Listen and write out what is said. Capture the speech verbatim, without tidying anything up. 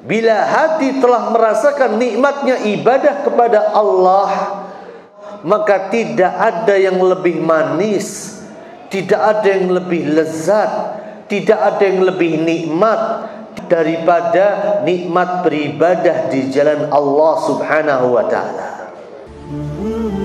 Bila hati telah merasakan nikmatnya ibadah kepada Allah, maka tidak ada yang lebih manis, tidak ada yang lebih lezat, tidak ada yang lebih nikmat daripada nikmat beribadah di jalan Allah Subhanahu wa ta'ala.